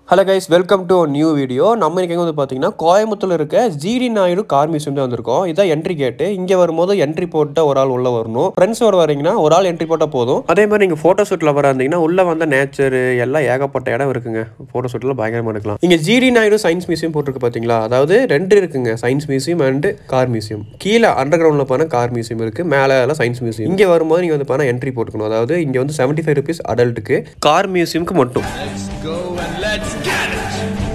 Hello guys, welcome to a new video. நம்ம இன்னைக்கு எங்க வந்து பாத்தீங்கன்னா கோயம்புத்தூர்ல இருக்க GeDee கார் மியூசியம் தான் வந்திருக்கோம். இதான் என்ட்ரி கேட். இங்க வரும்போது என்ட்ரி போட்ட ஒரு ஆள் உள்ள வரணும். ஃப்ரெண்ட்ஸோட வரீங்கன்னா ஒரு ஆள் என்ட்ரி போட்டா போதும். அதே மாதிரி நீங்க போட்டோ ஷூட்ல வராந்தீங்கன்னா உள்ள வந்த நேச்சர் எல்லாம் ஏகப்பட்ட இடம் இருக்குங்க. போட்டோ ஷூட்ல பயங்கரமா எடுக்கலாம். இங்க GeDee சயின்ஸ் மியூசியம் போட்டுருக்கு பாத்தீங்களா? அதாவது ரெண்டு இருக்குங்க. Science museum and car museum. கீழ அண்டர் கிரவுண்ட்ல போனா கார் மியூசியம் இருக்கு. மேல எல்லாம் சயின்ஸ் மியூசியம். இங்க வரும்போது நீங்க வந்து பாத்தீங்கன்னா என்ட்ரி போட்டுக்கணும். அதாவது இங்க வந்து 75 rupees அடல்ட்டுக்கு, கார் மியூசியம்க்கு மட்டும். Go and let's get it!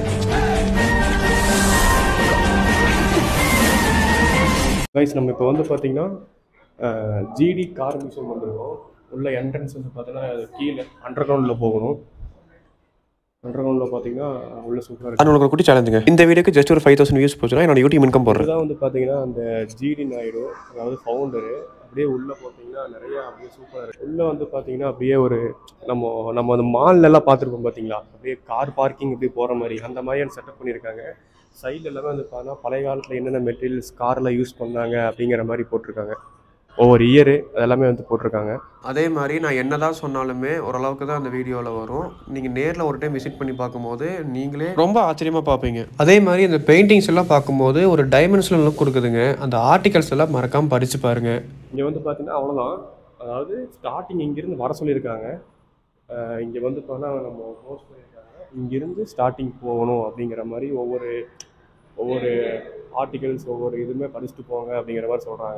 Guys நம்ம இப்போ வந்து பார்த்தீங்கன்னா GeDee கார் மியூசியம் வந்திருக்கோம். உள்ள என்ட்ரன்ஸ் வந்து பார்த்தீங்கன்னா கீழே அண்டர் கிரவுண்டில் போகணும். அண்டர் கிரவுண்டில் பார்த்தீங்கன்னா உள்ள சூப்பராக இருக்குது. உங்களுக்கு குட்டி சேலஞ்சுங்க. இந்த வீடியோக்கு ஜஸ்ட் ஒரு 5000 வியூஸ் போச்சுன்னா என்னோட யூடியூப் இன்கம் போடுறது தான் வந்து பார்த்தீங்கன்னா அந்த GeDee அதாவது ஃபவுண்டரு அப்படியே உள்ளே பார்த்தீங்கன்னா நிறையா அப்படியே சூப்பராக இருக்குது. உள்ளே வந்து பார்த்தீங்கன்னா அப்படியே ஒரு நம்ம அந்த மால்லலாம் பார்த்துருக்கோம் பார்த்தீங்களா, அப்படியே கார் பார்க்கிங் இப்படி போகிற மாதிரி அந்த மாதிரியான செட்டப் பண்ணியிருக்காங்க. சைடில் எல்லாமே வந்து பார்த்தீங்கன்னா பழைய காலத்தில் என்னென்ன மெட்டீரியல்ஸ் காரில் யூஸ் பண்ணாங்க அப்படிங்கிற மாதிரி போட்டிருக்காங்க. ஒவ்வொரு இயரு அதெல்லாமே வந்து போட்டிருக்காங்க. அதே மாதிரி நான் என்ன தான் சொன்னாலுமே ஓரளவுக்கு தான் அந்த வீடியோவில் வரும். நீங்கள் நேரில் ஒரு டைம் விசிட் பண்ணி பார்க்கும்போது நீங்களே ரொம்ப ஆச்சரியமாக பார்ப்பீங்க. அதே மாதிரி அந்த பெயிண்டிங்ஸ் எல்லாம் பார்க்கும்போது ஒரு டைமென்ஷனல் லுக் கொடுக்குதுங்க. அந்த ஆர்டிகல்ஸ் எல்லாம் மறக்காமல் படித்து பாருங்கள். இங்கே வந்து பார்த்தீங்கன்னா அவ்வளோதான். அதாவது ஸ்டார்டிங் இங்கேருந்து வர சொல்லியிருக்காங்க. இங்கே வந்து பார்த்தா நம்ம போஸ்ட் பண்ணியிருக்காங்க, இங்கேருந்து ஸ்டார்டிங் போகணும் அப்படிங்கிற மாதிரி ஒவ்வொரு ஆர்டிகல்ஸ் ஒவ்வொரு இதுவுமே படிச்சுட்டு போங்க அப்படிங்கிற மாதிரி சொல்கிறாங்க.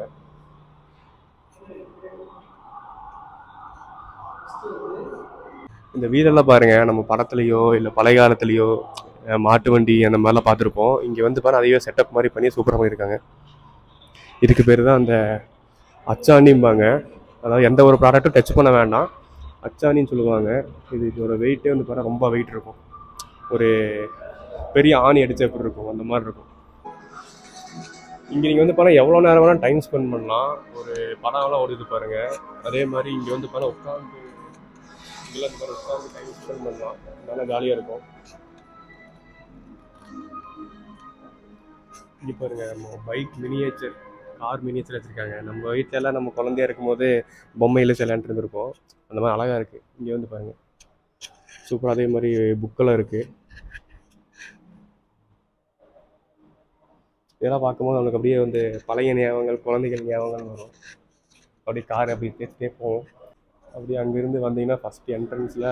இந்த வீடெல்லாம் பாருங்கள், நம்ம படத்துலையோ இல்லை பழைய காலத்துலேயோ மாட்டு வண்டி அந்த மாதிரிலாம் பார்த்துருப்போம். இங்கே வந்து பாருங்கள் அதையோ செட்டப் மாதிரி பண்ணி சூப்பராக பண்ணியிருக்காங்க. இதுக்கு பேர் தான் அந்த அச்சாணிம்பாங்க. அதாவது எந்த ஒரு ப்ராடக்ட்டும் டச் பண்ண வேண்டாம், அச்சாணின்னு சொல்லுவாங்க. இதோட வெயிட்டே வந்து பாருங்கள் ரொம்ப வெயிட் இருக்கும். ஒரு பெரிய ஆணி அடித்த எப்படி இருக்கும் அந்த மாதிரி இருக்கும். இங்கே நீங்கள் வந்து பாருங்கள் எவ்வளோ நேரம் வேணால் டைம் ஸ்பெண்ட் பண்ணலாம். ஒரு படம்லாம் ஓடுது பாருங்கள். அதே மாதிரி இங்கே வந்து பாருங்கள் உட்காந்து இதெல்லாம் உட்காந்து டைம் ஸ்பெண்ட் பண்ணலாம். நல்லா ஜாலியாக இருக்கும். இங்கே பாருங்கள் நம்ம பைக் மினியேச்சர், கார் மினியேச்சர் வச்சுருக்காங்க. நம்ம வீட்டிலலாம் நம்ம குழந்தையா இருக்கும்போது பொம்மையில் விளையாண்டு இருந்திருக்கோம். அந்த மாதிரி அழகாக இருக்குது. இங்கே வந்து பாருங்கள் சூப்பராக. அதே மாதிரி புக்கெல்லாம் இருக்குது. இதெல்லாம் பார்க்கும்போது நம்மளுக்கு அப்படியே வந்து பழைய ஞாபகங்கள், குழந்தைகள் ஞாபகங்கள் வரும். அப்படியே கார் அப்படி பேசிட்டே போவோம். அப்படியே அங்கேருந்து வந்தீங்கன்னா ஃபஸ்ட் என்ட்ரன்ஸில்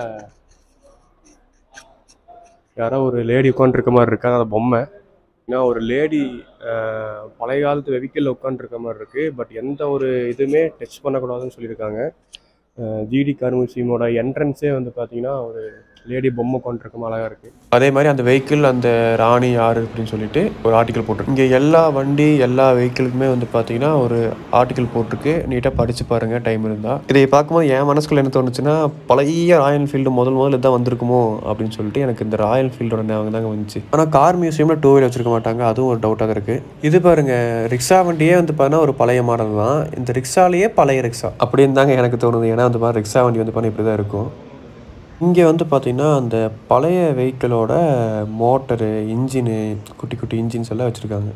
யாரோ ஒரு லேடி உட்காந்துருக்க மாதிரி இருக்காங்க. அந்த பொம்மை ஏன்னா ஒரு லேடி பழைய காலத்து வெஹிக்கிளில் உட்காந்துருக்க மாதிரி இருக்குது. பட் எந்த ஒரு இதுவுமே டச் பண்ணக்கூடாதுன்னு சொல்லியிருக்காங்க. GeDee கார் மியூசியமோட என்ட்ரன்ஸே வந்து பார்த்தீங்கன்னா ஒரு லேடி பொம்மை கொண்டிருக்க அழகாக இருக்குது. அதே மாதிரி அந்த வெஹிக்கிள் அந்த ராணி யார் அப்படின்னு சொல்லிட்டு ஒரு ஆர்டிக்கல் போட்டிருக்கு. இங்கே எல்லா வண்டி எல்லா வெஹிக்கிளுக்குமே வந்து பார்த்தீங்கன்னா ஒரு ஆர்டிக்கல் போட்டிருக்கு. நீட்டாக படித்து பாருங்கள் டைம் இருந்தால். இதை பார்க்கும்போது என் மனசுக்குள்ள என்ன தோணுச்சுன்னா, பழைய ராயல் என்ஃபீல்டு முதல்ல இதான் வந்திருக்குமோ அப்படின்னு சொல்லிட்டு எனக்கு இந்த ராயல் என்ஃபீல்டோட ஞாபகம் தாங்க வந்துச்சு. ஆனால் கார் மியூசியமில் 2 வீலர் வச்சுருக்க மாட்டாங்க, அதுவும் ஒரு டவுட்டாக இருக்குது. இது பாருங்கள், ரிக்ஷா வண்டியே வந்து பார்த்தீங்கன்னா ஒரு பழைய மாடல் தான். இந்த ரிக்ஷாலேயே பழைய ரிக்ஷா அப்படின்னு தாங்க எனக்கு தோணுது. ஏன்னா வந்து பாருங்கள் ரிக்ஷா வண்டி வந்து பார்த்தீங்கன்னா இப்படி தான் இருக்கும். இங்கே வந்து பார்த்திங்கன்னா அந்த பழைய வெஹிக்கிளோட மோட்டரு, இன்ஜினு, குட்டி குட்டி இன்ஜின்ஸ் எல்லாம் வச்சுருக்காங்க.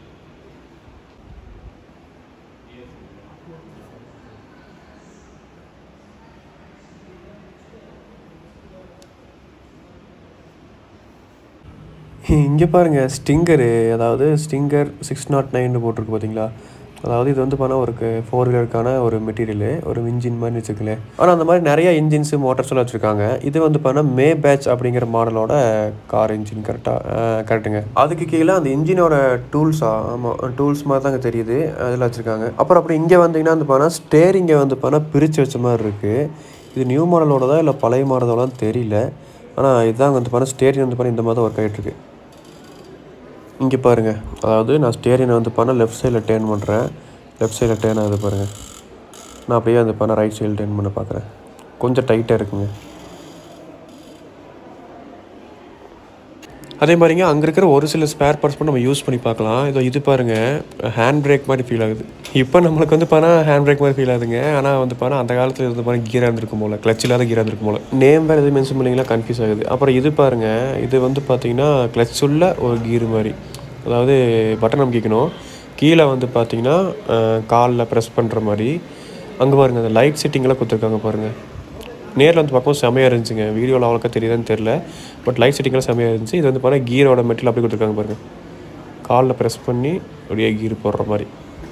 இங்கே பாருங்கள் ஸ்டிங்கரு, அதாவது ஸ்டிங்கர் 609 போட்டிருக்கு பார்த்தீங்களா. அதாவது இது வந்து பார்த்தா ஒரு 4 வீலருக்கான ஒரு மெட்டீரியலு, ஒரு இன்ஜின் மாதிரி வச்சுக்கல. ஆனால் அந்த மாதிரி நிறைய இன்ஜின்ஸு மோட்டர்ஸ் எல்லாம் வச்சுருக்காங்க. இது வந்து பார்த்தா மே பேட்ச் அப்படிங்கிற மாடலோட கார் இன்ஜின். கரெக்டுங்க. அதுக்கு கீழே அந்த இன்ஜினோட ஆமாம் டூல்ஸ் மாதிரி தாங்க தெரியுது, அதில் வச்சுருக்காங்க. அப்புறம் அப்படி இங்கே வந்தீங்கன்னா வந்து பார்த்தா ஸ்டேரிங்கை வந்து பார்த்தா பிரித்து வச்ச மாதிரி இருக்குது. இது நியூ மாடலோட தான் இல்லை பழைய மாடலோடதான் தெரியல. ஆனால் இதுதான் வந்து பார்த்தா ஸ்டேரிங் வந்து பார்த்தா இந்த மாதிரி தான் ஒர்க் ஆகிட்டுருக்கு. இங்கே பாருங்கள், அதாவது நான் ஸ்டேரிங்கை வந்து பண்ண லெஃப்ட் சைடில் டேர்ன் பண்ணுறேன். லெஃப்ட் சைடில் டேர்ன் ஆகுது பாருங்கள். நான் அப்படியே வந்து பண்ண ரைட் சைடில் டேர்ன் பண்ண பார்க்குறேன். கொஞ்சம் டைட்டாக இருக்குங்க. அதே மாதிரிங்க அங்கே இருக்கிற ஒரு சில ஸ்பேர் பார்ட்ஸ் மட்டும் நம்ம யூஸ் பண்ணி பார்க்கலாம். இது பாருங்கள், ஹேண்ட் பிரேக் மாதிரி ஃபீல் ஆகுது. இப்போ நம்மளுக்கு வந்து பார்த்தா ஹேண்ட் பிரேக் மாதிரி ஃபீல் ஆகுதுங்க. ஆனால் வந்து பார்த்தா அந்த காலத்தில் இருந்து பார்த்தா கீராக இருந்திருக்கும் போல், கிளச் இல்லாத கீராக இருந்திருக்கும் போல். நேம் வேறு எதுவும் மென்ஷன் பண்ணிங்களா கன்ஃபியூஸ் ஆகுது. அப்புறம் இது பாருங்கள், இது வந்து பார்த்தீங்கன்னா கிளச் உள்ள ஒரு கீர் மாதிரி. அதாவது பட்டன் அமைக்கணும். கீழே வந்து பார்த்தீங்கன்னா காலில் ப்ரெஸ் பண்ணுற மாதிரி. அங்கே பாருங்கள் அந்த லைட் செட்டிங்கெல்லாம் கொடுத்துருக்காங்க பாருங்கள். நேரில் வந்து பார்க்கும்போது செமையாக இருந்துச்சுங்க. வீடியோவில் அவ்வளோக்கா தெரியுதான்னு தெரில, பட் லைட் செட்டிங்லாம் செமையாக இருந்துச்சு. இது வந்து பார்த்தீங்கன்னா கீரோட மெட்டீரியல் அப்படி கொடுத்துருக்காங்க பாருங்கள். காலில் ப்ரெஸ் பண்ணி அப்படியே கீர் போடுற மாதிரி.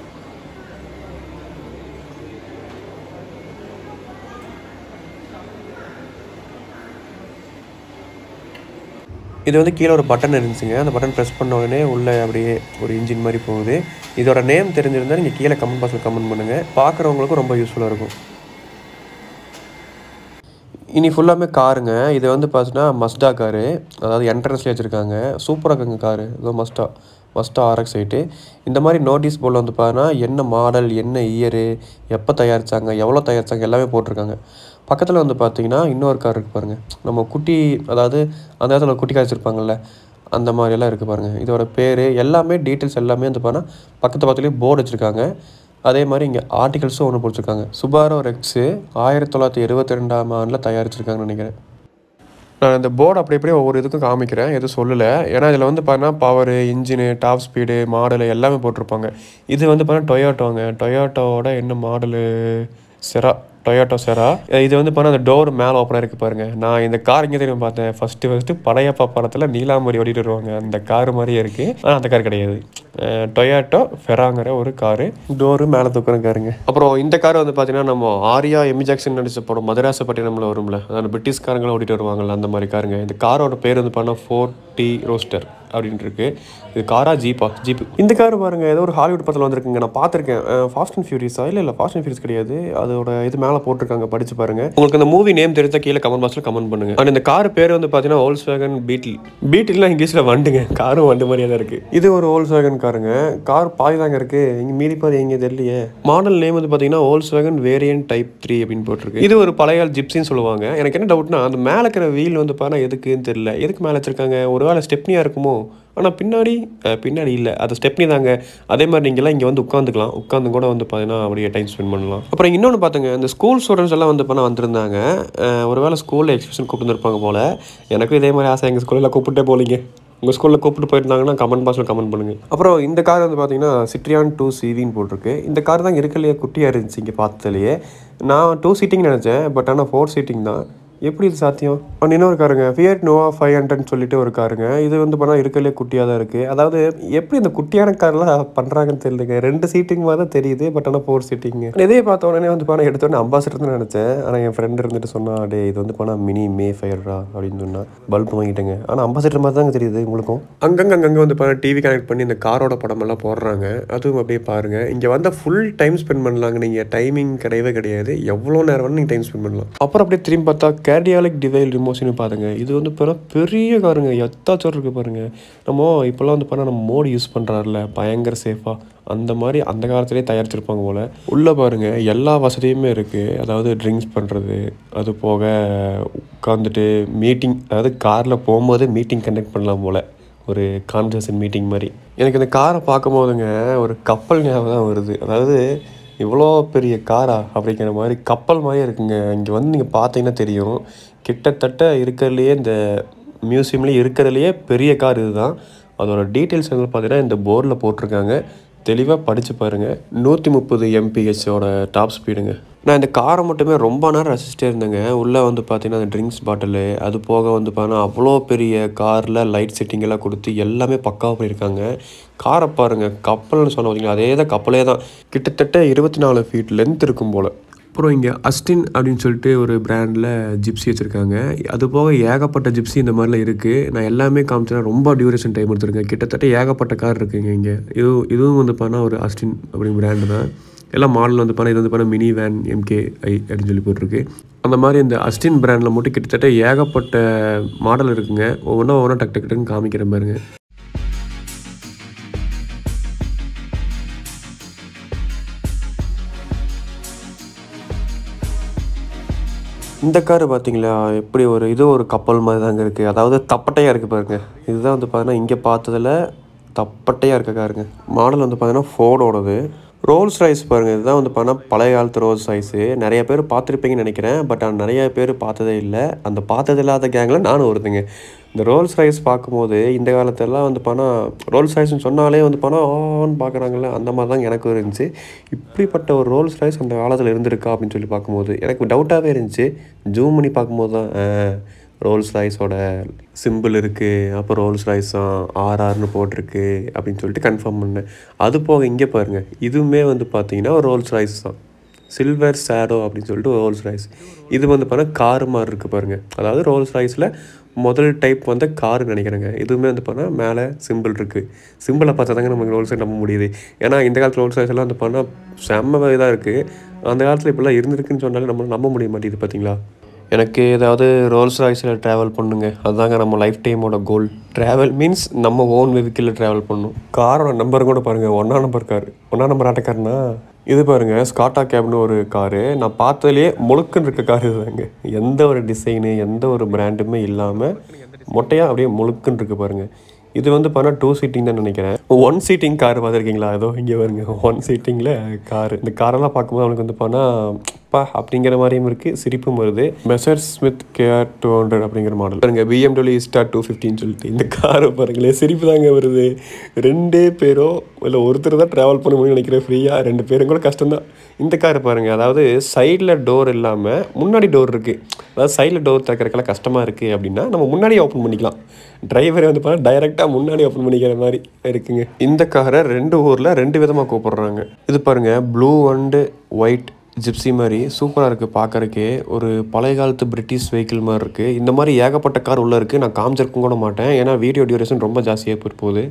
இது வந்து கீழே ஒரு பட்டன் இருந்துச்சுங்க. அந்த பட்டன் ப்ரெஸ் பண்ண உடனே உள்ளே அப்படியே ஒரு இன்ஜின் மாதிரி போகுது. இதோட நேம் தெரிஞ்சிருந்தால் நீங்கள் கீழே கமெண்ட் பாக்ஸில் கமெண்ட் பண்ணுங்கள். பார்க்குறவங்களுக்கும் ரொம்ப யூஸ்ஃபுல்லாக இருக்கும். இனி ஃபுல்லாமே காருங்க. இது வந்து பார்த்தீங்கன்னா மஸ்டா காரு, அதாவது என்ட்ரன்ஸ்லேயே வச்சுருக்காங்க. சூப்பராக இருக்குங்க காரு. இதோ மஸ்டா RX 8. இந்த மாதிரி நோட்டீஸ் போர்டில் வந்து பார்த்தீங்கன்னா என்ன மாடல், என்ன இயரு, எப்போ தயாரித்தாங்க, எவ்வளோ தயாரித்தாங்க எல்லாமே போட்டிருக்காங்க. பக்கத்தில் வந்து பார்த்தீங்கன்னா இன்னொரு கார் இருக்குது பாருங்கள். நம்ம குட்டி, அதாவது அந்த இடத்துல குட்டி கார் வச்சுருப்பாங்கள்ல, அந்த மாதிரியெல்லாம் இருக்குது பாருங்கள். இதோட பேர் எல்லாமே டீட்டெயில்ஸ் எல்லாமே வந்து பார்த்தீங்கன்னா பக்கத்துலேயே போர்டு வச்சுருக்காங்க. அதே மாதிரி இங்கே ஆர்டிகல்ஸும் ஒன்று பிடிச்சிருக்காங்க. சுபாரோ ரெக்ஸு 1972ஆம் ஆண்டில் தயாரிச்சிருக்காங்கன்னு நினைக்கிறேன். நான் இந்த போர்டு அப்படி அப்படியே ஒவ்வொரு இதுக்கும் காமிக்கிறேன், எதுவும் சொல்லலை. ஏன்னா இதில் வந்து பார்த்தீங்கன்னா power, engine, top speed, model எல்லாமே போட்டிருப்பாங்க. இது வந்து பார்த்தீங்கன்னா டொயோட்டோவோட என்ன மாடலு, டொயோட்டோ செரா. இது வந்து பார்த்தா அந்த டோர் மேலே ஓப்பனாக இருக்குது பாருங்கள். நான் இந்த கார் இங்கே தெரியும் பார்த்தேன் ஃபஸ்ட்டு படையப்பா படத்தில் நீலாம்பரி ஓடிட்டு வருவாங்க, அந்த கார் மாதிரியே இருக்குது. ஆனால் அந்த கார் கிடையாது. டொயோட்டோ ஃபெராங்கிற ஒரு காரு, டோரு மேலே தூக்குற காருங்க. அப்புறம் இந்த கார் வந்து பார்த்தீங்கன்னா நம்ம ஆரியா எமி ஜாக்சன் நடிச்ச படம் மதராசப்பட்டினம்ல வரும்ல, அதாவது பிரிட்டிஷ்காரங்களும் ஓடிட்டு வருவாங்கள்ல, அந்த மாதிரி காருங்க. இந்த காரோட பேர் வந்து பார்த்தா 4T ரோஸ்டர் அப்படின்ட்டு இருக்கு. இது காரா ஜீப்பு. இந்த கார் பாருங்க, ஏதோ ஒரு ஹாலிவுட் படத்தில் வந்திருக்குங்க. நான் பார்த்துருக்கேன். ஃபாஸ்ட் அண்ட் ஃபியூரியஸா இல்லை ஃபாஸ்ட் அண்ட் ஃபியூரியஸ் கிடையாது, அதோட இது மேலே போட்டிருக்காங்க, படிச்சு பாருங்க. உங்களுக்கு அந்த மூவி நேம் தெரிஞ்சா கீழே கமெண்ட் பாக்ஸில் கமெண்ட் பண்ணுங்க. அண்ட் இந்த கார் பேர் வந்து பார்த்தீங்கன்னா வோல்க்ஸ்வேகன் பீட்டில்லாம் இங்கிலீஷில் வண்டுங்க, காரும் வண்டு மாதிரியே தான் இருக்கு. இது ஒரு வோல்க்ஸ்வேகன் காருங்க. கார் பாதி தாங்க இருக்கு, இங்கே மீறி பாதி எங்கே தெரியலையே. மாடல் நேம் வந்து பார்த்தீங்கன்னா வோல்க்ஸ்வேகன் வேரியன்ட் டைப் 3 அப்படின்னு போட்டிருக்கு. இது ஒரு பழைய ஜிப்சின்னு சொல்லுவாங்க. எனக்கு என்ன டவுட்னா, அந்த மேலே இருக்கிற வீல் வந்து பார்த்தா எதுக்குன்னு தெரியல, எதுக்கு மேலே வச்சிருக்காங்க, ஒருவேளை ஸ்டெப்னியாக இருக்குமோ. ஆனால் பின்னாடி இல்லை, அது ஸ்டெப்னி தாங்க. அதே மாதிரி நீங்கள்லாம் இங்கே வந்து உட்காந்து கூட வந்து பார்த்தீங்கன்னா அப்படியே டைம் ஸ்பெண்ட் பண்ணலாம். அப்புறம் இன்னொன்று பார்த்துங்க, இந்த ஸ்கூல் ஸ்டூடெண்ட்ஸ் எல்லாம் வந்து பண்ண வந்திருந்தாங்க. ஒருவேளை ஸ்கூலில் எக்ஸிபிஷன் கூப்பிட்டு வந்துருப்பாங்க போல். எனக்கும் இதே மாதிரி ஆசை, எங்கள் ஸ்கூலில் கூப்பிட்டே போலிங்க. உங்கள் ஸ்கூலில் கூப்பிட்டு போயிருந்தாங்கன்னா கமெண்ட் பாக்ஸில் கமெண்ட் பண்ணுங்கள். அப்புறம் இந்த கார் வந்து பார்த்தீங்கன்னா சிட்ரியான் 2 CV போட்டிருக்கு. இந்த கார் தான் இருக்கலையே குட்டியாக இருந்துச்சு இங்கே பார்த்ததுலையே. நான் 2 சீட்டிங் நினச்சேன், பட் ஆனால் 4 சீட்டிங் தான். எப்படி இது சாத்தியம்? இன்னொரு காருங்க, ஃபியட் நோவா 500 சொல்லிட்டு ஒரு காருங்க. இது வந்து பண்ணால் இருக்கலே குட்டியாக தான் இருக்குது. அதாவது எப்படி இந்த குட்டியான கார்லாம் பண்ணுறாங்கன்னு தெரியலங்க. 2 சீட்டிங் மாதிரி தான் தெரியுது, பட் ஆனால் 4 சீட்டிங்க. இதே பார்த்த உடனே வந்து பண்ணால் எடுத்தோடனே அம்பாசிடர் தான் நினச்சேன். ஆனால் என் ஃப்ரெண்டு இருந்துட்டு சொன்னா, டே இது வந்து பண்ணால் மினி மே ஃபயர்ரா அப்படின்னு சொன்னால் பல்ப் வாங்கிட்டேங்க. ஆனால் அம்பாசிடர் மாதிரி தாங்க தெரியுது உங்களுக்கும். அங்கங்கே வந்து பண்ணால் டிவி கனெக்ட் பண்ணி இந்த காரோட படமெல்லாம் போடுறாங்க. அதுவும் அப்படியே பாருங்கள். இங்கே வந்தால் ஃபுல் டைம் ஸ்பெண்ட் பண்ணலாங்க. நீங்கள் டைமிங் கிடையாது, எவ்வளோ நேரம் வேணும் நீங்கள் டைம் ஸ்பெண்ட் பண்ணலாம். அப்புறம் அப்படியே திரும்பி பார்த்தா கேர்டியாலிக் டிவைல் ரிமோஷன் பாருங்க. இது வந்து பெரிய காருங்க, எத்தாச்சும் இருக்குது பாருங்க. நம்ம இப்போல்லாம் வந்து பண்ணால் நம்ம மோடி யூஸ் பண்ணுறாருல பயங்கர சேஃபாக, அந்த மாதிரி அந்த காலத்திலே தயாரிச்சிருப்பாங்க போல். உள்ளே பாருங்கள் எல்லா வசதியுமே இருக்குது. அதாவது ட்ரிங்க்ஸ் பண்ணுறது, அது போக உட்காந்துட்டு மீட்டிங், அதாவது காரில் போகும்போது மீட்டிங் கண்டக்ட் பண்ணலாம் போல், ஒரு கான்வர்சேஷன் மீட்டிங் மாதிரி. எனக்கு இந்த காரை பார்க்கும் போதுங்க ஒரு கப்பல் ஞாபகம் தான் வருது. அதாவது இவ்வளோ பெரிய காரா அப்படிங்கிற மாதிரி கப்பல் மாதிரியே இருக்குங்க. இங்கே வந்து நீங்கள் பார்த்தீங்கன்னா தெரியும், கிட்டத்தட்ட இருக்கிறதுலையே இந்த மியூசியம்லேயே இருக்கிறதுலையே பெரிய கார் இது தான். அதோட டீட்டெயில்ஸ் வந்து பார்த்தீங்கன்னா இந்த போர்டில் போட்டிருக்காங்க, தெளிவாக படித்து பாருங்கள். 130 mph டாப் ஸ்பீடுங்க. நான் இந்த காரை மட்டுமே ரொம்ப நேரம் ரசிச்சிட்டே இருந்தேங்க. உள்ளே வந்து பார்த்தீங்கன்னா அந்த ட்ரிங்க்ஸ் பாட்டிலு, அது போக வந்து பார்த்தீங்கன்னா அவ்வளோ பெரிய காரில் லைட் செட்டிங்கெல்லாம் கொடுத்து எல்லாமே பக்காவாக பண்ணியிருக்காங்க. காரை பாருங்கள், கப்பல்னு சொன்ன பார்த்தீங்களா, அதே தான் கப்பலே தான். கிட்டத்தட்ட 24 ஃபீட் லென்த் இருக்கும் போல். அப்புறம் இங்கே அஸ்டின் அப்படின்னு சொல்லிட்டு ஒரு பிராண்டில் ஜிப்ஸி வச்சுருக்காங்க. அது போக ஏகப்பட்ட ஜிப்ஸி இந்த மாதிரிலாம் இருக்குது. நான் எல்லாமே காமிச்சேன்னா ரொம்ப டியூரேஷன் டைம் எடுத்துருக்கேன். கிட்டத்தட்ட ஏகப்பட்ட கார் இருக்குங்க இங்கே. இதுவும் வந்து பார்த்தா ஒரு அஸ்டின் அப்படிங்கிற பிராண்டு தான். எல்லாம் மாடல் வந்து பார்த்தா இது வந்து பார்த்தா மினி வேன் MKI அப்படின்னு சொல்லி போட்டிருக்கு. அந்த மாதிரி இந்த அஸ்டின் பிராண்டில் மட்டும் கிட்டத்தட்ட ஏகப்பட்ட மாடல் இருக்குங்க. ஒவ்வொன்றா டக்குன்னு காமிக்கிற பாருங்க. இந்த காரு பார்த்தீங்களா, எப்படி ஒரு கப்பல் மாதிரி தாங்க இருக்குது. அதாவது தப்பட்டையாக இருக்குது பாருங்க. இதுதான் வந்து பார்த்தீங்கன்னா இங்கே பார்த்ததில் தப்பட்டையாக இருக்க காருங்க. மாடல் வந்து பார்த்தீங்கன்னா ஃபோர்டோடது. ரோல்ஸ் ராய்ஸ் பாருங்கள். இதுதான் வந்து பார்த்தீங்கன்னா பழைய காலத்து ரோல்ஸ் ராய்ஸு. நிறைய பேர் பார்த்துருப்பீங்கன்னு நினைக்கிறேன், பட் நிறைய பேர் பார்த்ததே இல்லை. அந்த பார்த்தது இல்லாத கேங்கில் நானும் ஒருத்தங்க. இந்த ரோல்ஸ் ராய்ஸ் பார்க்கும்போது இந்த காலத்திலலாம் வந்து பணம் ரோல்ஸ் ராய்ஸ்னு சொன்னாலே வந்து பணம் ஆன்னு பார்க்குறாங்கல்ல, அந்த மாதிரி தான் எனக்கும் இருந்துச்சு. இப்படிப்பட்ட ஒரு ரோல்ஸ் ராய்ஸ் அந்த காலத்தில் இருந்திருக்கா அப்படின்னு சொல்லி பார்க்கும்போது எனக்கு டவுட்டாகவே இருந்துச்சு. ஜூம் பண்ணி பார்க்கும்போது தான் ரோல்ஸ் ராய்ஸோட சிம்பிள் இருக்குது, அப்போ ரோல்ஸ் ராய்ஸ் தான் ஆர்ஆர்னு போட்டிருக்கு அப்படின்னு சொல்லிட்டு கன்ஃபார்ம் பண்ணேன். அது போக இங்கே பாருங்கள், இதுவுமே வந்து பார்த்தீங்கன்னா ரோல்ஸ் ராய்ஸ் தான். சில்வர் ஷேடோ அப்படின்னு சொல்லிட்டு ரோல்ஸ் ராய்ஸ். இது வந்து பார்த்தா கார் மாதிரி இருக்குது பாருங்கள். அதாவது ரோல்ஸ் ராய்ஸில் முதல் டைப் வந்து கார் நினைக்கிறேங்க. இதுவுமே வந்து பார்த்தா மேலே சிம்பிள் இருக்குது. சிம்பிளை பார்த்தா தாங்க நமக்கு ரோல்ஸ் ராய்ஸ் நம்ப முடியுது. ஏன்னா இந்த காலத்தில் ரோல்ஸ் ராய்ஸ் எல்லாம் வந்து பார்த்தா செம்ம இதாக இருக்குது. அந்த காலத்தில் இப்படிலாம் இருந்திருக்குன்னு சொன்னாலே நம்ம நம்ப முடிய மாட்டேங்குது பார்த்தீங்களா. எனக்கு ஏதாவது ரோல்ஸ் ராய்ஸில் ட்ராவல் பண்ணுங்க, அதுதாங்க நம்ம லைஃப் டைமோட கோல். ட்ராவல் மீன்ஸ் நம்ம ஓன் வெஹிக்கிளில் ட்ராவல் பண்ணணும். காரோட நம்பர் கூட பாருங்கள், 1ஆம் நம்பர் கார். 1ஆம் நம்பர் ஆட்டக்காரனா இது பாருங்கள், ஸ்காட்டா கேப்னு ஒரு காரு. நான் பார்த்ததுலேயே முழுக்குன்னு இருக்க கார் இதுதாங்க. எந்த ஒரு டிசைனு எந்த ஒரு பிராண்டுமே இல்லாமல் மொட்டையாக அப்படியே முழுக்குன்னு இருக்குது பாருங்கள். இது வந்து பார்த்தா 2 சீட்டிங் தான் நினைக்கிறேன். 1 சீட்டிங் கார் பார்த்துருக்கீங்களா? ஏதோ இங்கே வருங்க 1 சீட்டிங்கில் காரு. இந்த காரெல்லாம் பார்க்கும்போது அவனுக்கு வந்து பார்த்தா பா அப்படிங்கிற மாதிரியும் இருக்குது, சிரிப்பும் வருது. மெசர் ஸ்மித் கேஆர் 200 அப்படிங்கிற மாடல் பாருங்க. BMW ஸ்டார் 250 சொல்லிட்டு இந்த காரை பாருங்களேன், சிரிப்பு தாங்க வருது. 2 பேரோ இல்லை ஒருத்தர் தான் ட்ராவல் பண்ண முடியும்னு நினைக்கிறேன் ஃப்ரீயாக. 2 பேரும் கூட கஷ்டம்தான். இந்த கார் பாருங்கள், அதாவது சைடில் டோர் இல்லாமல் முன்னாடி டோர் இருக்குது. அதாவது சைடில் டோர் திறக்கிறதுக்கெல்லாம் கஷ்டமாக இருக்குது அப்படின்னா நம்ம முன்னாடியே ஓப்பன் பண்ணிக்கலாம். டிரைவரை வந்து பார்த்தா டைரெக்டாக முன்னாடி ஓப்பன் பண்ணிக்கிற மாதிரி இருக்குங்க. இந்த காரை 2 ஊரில் 2 விதமாக கூப்பிட்றாங்க. இது பாருங்கள், ப்ளூ அண்டு ஒயிட் ஜிப்சி மாதிரி சூப்பராக இருக்குது பார்க்குறக்கே. ஒரு பழைய காலத்து பிரிட்டிஷ் வெஹிக்கிள் மாதிரி இருக்குது. இந்த மாதிரி ஏகப்பட்ட கார் உள்ளே இருக்குது. நான் காமிச்சிருக்கும் கூட மாட்டேன், ஏன்னா வீடியோ டியூரேஷன் ரொம்ப ஜாஸ்தியாக போகுது.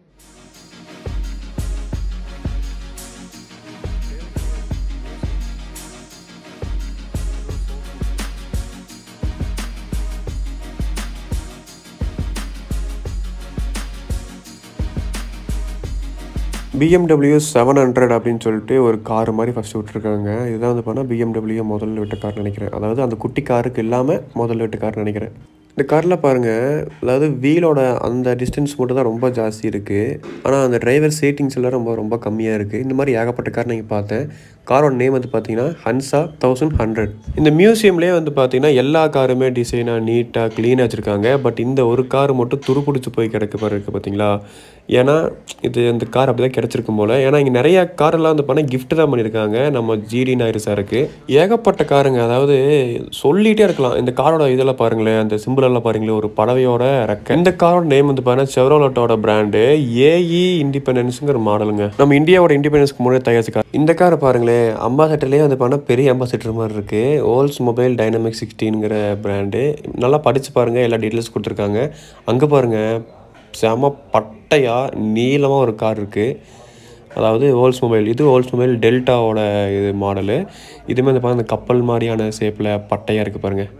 BMW 700 அப்படின்னு சொல்லிட்டு ஒரு கார் மாதிரி ஃபஸ்ட்டு விட்டுருக்காங்க. இதுதான் வந்து பார்த்தா BMW முதல்ல விட்ட கார் நினைக்கிறேன். அதாவது அந்த குட்டி காருக்கு இல்லாமல் முதல்ல விட்ட கார் நினைக்கிறேன். இந்த காரில் பாருங்கள், அதாவது வீலோட அந்த டிஸ்டன்ஸ் மட்டும் தான் ரொம்ப ஜாஸ்தி இருக்குது. ஆனால் அந்த டிரைவர் சீட்டிங்ஸ் எல்லாம் ரொம்ப ரொம்ப கம்மியாக இருக்குது. இந்த மாதிரி ஏகப்பட்ட கார் நீங்கள் பார்த்தேன். காரோட நேம் வந்து பார்த்தீங்கன்னா ஹன்சா 1100. இந்த மியூசியம்லேயே வந்து பார்த்தீங்கன்னா எல்லா காருமே டிசைனாக நீட்டாக க்ளீனாக வச்சுருக்காங்க. பட் இந்த ஒரு கார் மட்டும் துருப்பிடிச்சு போய் கிடக்கு பாருங்க பார்த்தீங்களா. ஏன்னா இது அந்த கார் அப்படி தான் கிடச்சிருக்கும் போல். ஏன்னா இங்கே நிறையா காரெல்லாம் வந்து பண்ணால் கிஃப்ட் தான் பண்ணியிருக்காங்க நம்ம GeDee நாயர் சாருக்கு. ஏகப்பட்ட காருங்க, அதாவது சொல்லிகிட்டே இருக்கலாம். இந்த காரோட இதெல்லாம் பாருங்களேன், அந்த சிம்பிளெல்லாம் பாருங்களேன், ஒரு பறவையோட ரெக்கை. இந்த காரோட நேம் வந்து பார்த்தீங்கன்னா செவ்ரோலட்டோட பிராண்டு AE இண்டிபெண்டன்ஸுங்கிற மாடலுங்க. நம்ம இந்தியாவோட இண்டிபெண்டன்ஸ்க்கு முன்னாடி தயாரிச்ச கார். இந்த காரை பாருங்களேன், அம்பாசடர்லேயே வந்து பார்த்தா பெரிய அம்பாசடர் மாதிரி இருக்குது. ஓல்ஸ் மொபைல் டைனமிக் 16ங்கிற பிராண்டு. நல்லா படித்து பாருங்கள், எல்லா டீட்டெயில்ஸ் கொடுத்துருக்காங்க. அங்கே பாருங்கள், செம பட்டையாக நீளமாக ஒரு கார் இருக்குது. அதாவது ஓல்ஸ் மொபைல். இது ஓல்ஸ் மொபைல் டெல்டாவோட இது மாடலு. இதுவுமே வந்து பார்த்தா அந்த கப்பல் மாதிரியான ஷேப்பில் பட்டையாக இருக்குது பாருங்கள்.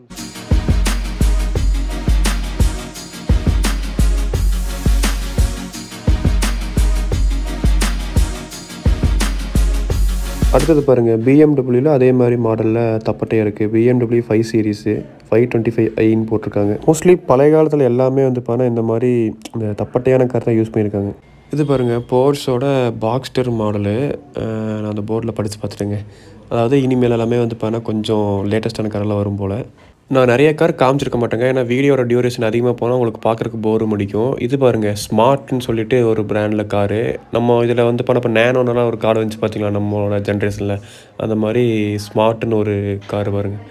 அடுத்தது பாருங்கள், BMWவில் அதே மாதிரி மாடலில் தப்பட்டையாக இருக்குது. BMW 5 சீரீஸு 525iன்னு போட்டிருக்காங்க. மோஸ்ட்லி பழைய காலத்தில் எல்லாமே வந்து பார்த்தா இந்த மாதிரி இந்த தப்பட்டையான கார் தான் யூஸ் பண்ணியிருக்காங்க. இது பாருங்கள், போர்ட்ஸோட பாக்ஸ்டர் மாடலு. நான் அந்த போர்டில் படித்து பார்த்துட்டேங்க. அதாவது இனிமேல் எல்லாமே வந்து பார்த்தா கொஞ்சம் லேட்டஸ்ட்டான காரெல்லாம் வரும் போல். நான் நிறைய கார் காமிச்சிருக்க மாட்டேங்க, ஏன்னா வீடியோட டியூரேஷன் அதிகமாக போனால் உங்களுக்கு பார்க்குறக்கு போர் முடிக்கும். இது பாருங்கள், ஸ்மார்ட்னு சொல்லிட்டு ஒரு பிராண்டில் காரு. நம்ம இதில் வந்து இப்போ நேனோனெல்லாம் ஒரு கார் வந்துச்சு பார்த்தீங்களா நம்மளோட ஜென்ரேஷனில், அந்த மாதிரி ஸ்மார்ட்னு ஒரு கார் பாருங்கள்.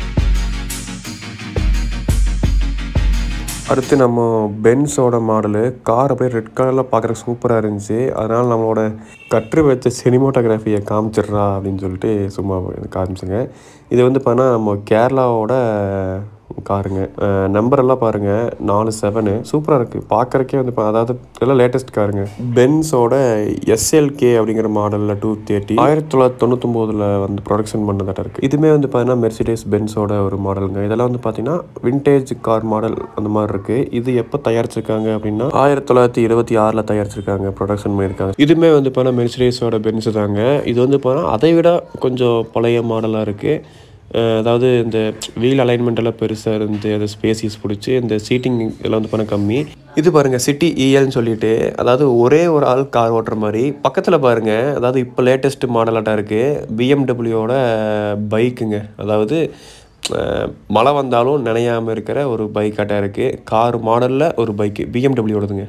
அடுத்து நம்ம பென்ஸோட மாடலு. கார் அப்படியே ரெட் கலரில் பார்க்குறக்கு சூப்பராக இருந்துச்சு. அதனால் நம்மளோட கற்று வச்ச சினிமோட்டோகிராஃபியை காமிச்சிட்றா அப்படின்னு சொல்லிட்டு சும்மா காமிச்சுங்க. இது வந்து பார்த்தா நம்ம கேரளாவோட காருங்க. நம்பரெல்லாம் பாருங்கள், 47 சூப்பராக இருக்குது பார்க்குறக்கே வந்து. அதாவது எல்லாம் லேட்டஸ்ட் காருங்க. பென்ஸோட SLK அப்படிங்கிற மாடலில் 230 1999 வந்து ப்ரொடக்ஷன் பண்ணதாட்ட இருக்குது. இதுவுமே வந்து பார்த்தீங்கன்னா மெர்சிடஸ் பென்ஸோட ஒரு மாடலுங்க. இதெல்லாம் வந்து பார்த்தீங்கன்னா விண்டேஜ் கார் மாடல் அந்த மாதிரி இருக்குது. இது எப்போ தயாரிச்சிருக்காங்க அப்படின்னா 1926 தயாரிச்சிருக்காங்க, ப்ரொடக்ஷன் பண்ணியிருக்காங்க. இதுவுமே வந்து பார்த்தீங்கன்னா மெர்சிடஸோட பென்ஸ் தாங்க. இது வந்து பார்த்தீங்கன்னா அதை விட கொஞ்சம் பழைய மாடலாக இருக்குது. அதாவது இந்த வீல் அலைன்மெண்ட் எல்லாம் பெருசாக இருந்து அது ஸ்பேசிஸ் பிடிச்சி இந்த சீட்டிங் எல்லாம் வந்து பண்ண கம்மி. இது பாருங்கள், சிட்டி ELன்னு சொல்லிட்டு, அதாவது ஒரே ஒரு ஆள் கார் ஓட்டுற மாதிரி. பக்கத்தில் பாருங்கள், அதாவது இப்போ லேட்டஸ்ட் மாடலாட்டாக இருக்குது BMWவோட பைக்குங்க. அதாவது மழை வந்தாலும் நனையாமல் இருக்கிற ஒரு பைக்காட்டாக இருக்குது. கார் மாடலில் ஒரு பைக்கு BMW ஓடுதுங்க.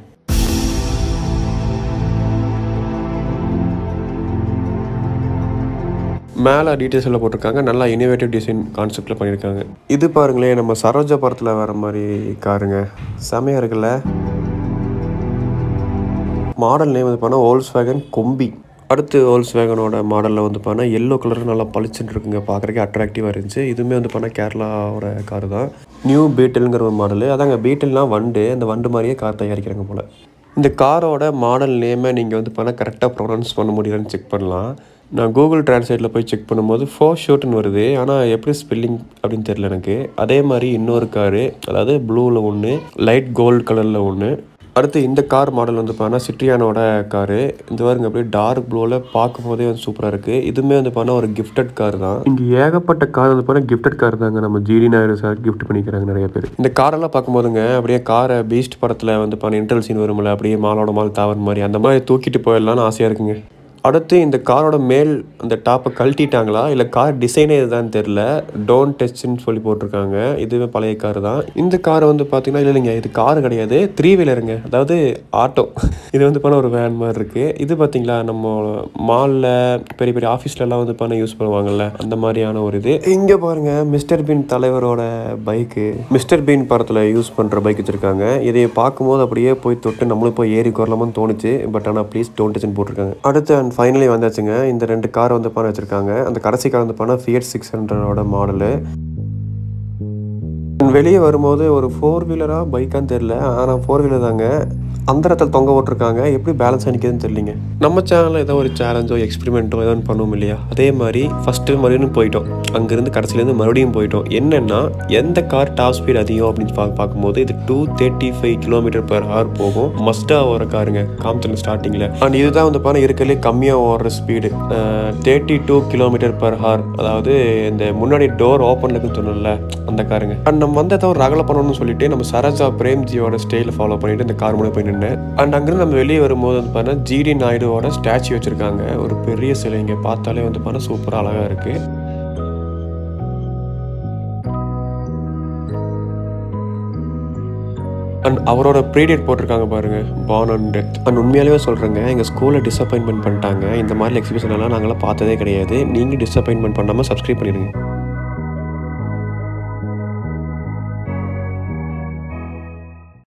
மேலே டீட்டெயில்ஸ் எல்லாம் போட்டிருக்காங்க. நல்லா இனோவேட்டிவ் டிசைன் கான்செப்டில் பண்ணியிருக்காங்க. இது பாருங்களேன், நம்ம சரோஜா படத்தில் வர மாதிரி காருங்க. செமையாக இருக்குல்ல. மாடல் நேம் வந்து பார்த்தா Volkswagen கொம்பி. அடுத்து Volkswagenோட மாடலில் வந்து பார்த்தா எல்லோ கலர் நல்லா பளிச்சுட்டு இருக்குங்க. பார்க்குறதுக்கு அட்ராக்டிவாக இருந்துச்சு. இதுவுமே வந்து பார்த்தா கேரளாவோட கார் தான். நியூ பீட்டில்ங்கிற ஒரு மாடலு. அதாங்க பீட்டில்னால் வண்டு. அந்த வண்டு மாதிரியே கார் தயாரிக்கிறாங்க போல். இந்த காரோட மாடல் நேமை நீங்கள் வந்து பார்த்தா கரெக்டாக ப்ரொனவுன்ஸ் பண்ண முடியலன்னு செக் பண்ணலாம். நான் கூகுள் டிரான்ஸ்லேட்டில் போய் செக் பண்ணும்போது ஃபோர்ஷூட்னு வருது. ஆனால் எப்படி ஸ்பெல்லிங் அப்படின்னு தெரியல எனக்கு. அதே மாதிரி இன்னொரு காரு, அதாவது ப்ளூவில் ஒன்று, லைட் கோல்டு கலரில் ஒன்று. அடுத்து இந்த கார் மாடல் வந்து பார்த்தா சிட்ரியானோட காரு. இந்த வாருங்க அப்படியே டார்க் ப்ளூவில் பார்க்கும்போதே வந்து சூப்பராக இருக்குது. இதுவுமே வந்து பார்த்தா ஒரு கிஃப்டட் கார் தான். இங்கே ஏகப்பட்ட கார் வந்து பார்த்தா கிஃப்டட் கார் தாங்க. நம்ம GeDee நாயுடு சார் கிஃப்ட் பண்ணிக்கிறாங்க நிறைய பேர். இந்த காரெல்லாம் பார்க்கும்போதுங்க அப்படியே காரை பீஸ்ட் படத்தில் வந்து பார்த்தா இன்டர்வல் சீன் வரும்ல, அப்படியே மாலோட மால் தாவர மாதிரி அந்த மாதிரி தூக்கிட்டு போயிடலான்னு ஆசையாக இருக்குங்க. அடுத்து இந்த காரோட மேல் அந்த டாப்பை கழட்டிட்டாங்களா இல்லை கார் டிசைனே இதுதான் தெரில. டோன்ட் டச்ன்னு சொல்லி போட்டிருக்காங்க. இதுவே பழைய கார் தான். இந்த கார் வந்து பார்த்தீங்கன்னா இல்லைங்க, இது கார் கிடையாது, 3 வீலருங்க. அதாவது ஆட்டோ. இது வந்து பார்த்தா ஒரு வேன் மாதிரி இருக்குது. இது பார்த்தீங்களா நம்ம மாலில் பெரிய பெரிய ஆஃபீஸ்லலாம் வந்து பார்த்தா யூஸ் பண்ணுவாங்கள்ல, அந்த மாதிரியான ஒரு இது. இங்கே பாருங்கள், மிஸ்டர் பீன் தலைவரோட பைக்கு. மிஸ்டர் பீன் படத்தில் யூஸ் பண்ணுற பைக் வச்சுருக்காங்க. இதை பார்க்கும்போது அப்படியே போய் தொட்டு நம்மளும் போய் ஏறி வரலாமான்னு தோணுச்சு. பட் ஆனால் ப்ளீஸ் டோன்ட் டச்ன்னு போட்டிருக்காங்க. அடுத்து ஃபைனலி வந்தாச்சுங்க. இந்த 2 கார் வந்து பண்ண வச்சுருக்காங்க. அந்த கடைசி கார் வந்து பண்ணால் Fiat 600ஓட மாடலு. வெளியே வரும்போது ஒரு 4 வீலரா பைக்கான்னு தெரில. ஆனால் 4 வீலர் தாங்க. அந்த இடத்துல தொங்க போட்டிருக்காங்க. எப்படி பேலன்ஸ் அடிக்குதுன்னு தெரியலிங்க. நம்ம சேனலில் ஏதோ ஒரு சேலஞ்சோ எக்ஸ்பெரிமெண்ட்டோ ஏதோ ஒன்று பண்ணுவோம் இல்லையா, அதே மாதிரி ஃபஸ்ட்டு மறுபடியும் போயிட்டோம். அங்கேருந்து கடைசிலேருந்து மறுபடியும் போயிட்டோம். என்னென்னா எந்த கார் டாப் ஸ்பீட் அதிகம் அப்படின்னு பார்க்கும்போது இது 235 km/h போகும். மஸ்டாக ஓடுற காருங்க காமிச்சிருங்க ஸ்டார்டிங்கில். அண்ட் இதுதான் வந்து பார்த்தா இருக்கிறதுலே கம்மியாக ஓடுற ஸ்பீடு 32 km/h. அதாவது இந்த முன்னாடி டோர் ஓப்பனில் இருக்குன்னு சொன்னோம்ல அந்த காருங்க. அண்ட் நம்ம வந்து ஏதோ ஒரு ரகலை பண்ணணும்னு சொல்லிட்டு நம்ம சரோஜா பிரேம்ஜியோட ஸ்டைலை ஃபாலோ பண்ணிட்டு இந்த கார் முன்னாடி போய் நின்று. அண்ட் அங்கிருந்து நம்ம வெளியே வரும்போது வந்து பார்த்தா GeDee நாயுடுவோட ஸ்டாச்சு வச்சுருக்காங்க. ஒரு பெரிய சிலை. இங்கே பார்த்தாலே வந்து பார்த்தா சூப்பராக அழகாக இருக்குது. அண்ட் அவரோட ப்ரீடேட் போட்டிருக்காங்க பாருங்க, பார்ன் அண்ட் டெத். அண்ட் உண்மையாலேயே சொல்கிறேங்க, எங்கள் ஸ்கூலில் டிசப்பாயின்மெண்ட் பண்ணிட்டாங்க. இந்த மாதிரி எக்ஸிபிஷன் எல்லாம் நாங்களாம் பார்த்ததே கிடையாது. நீங்கள் டிசப்பாயின்மெண்ட் பண்ணாமல் சப்ஸ்கிரைப் பண்ணிடுங்க.